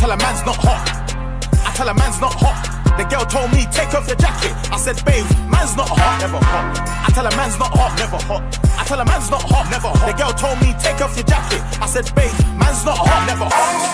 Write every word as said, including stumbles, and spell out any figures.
tell a man's not hot. I tell a man's not hot. The girl told me, take off your jacket. I said, babe, man's not hot, never hot. I tell a man's not hot, never hot. I tell a man's not hot, never hot. The girl told me, take off your jacket. I said, babe, man's not hot, never hot.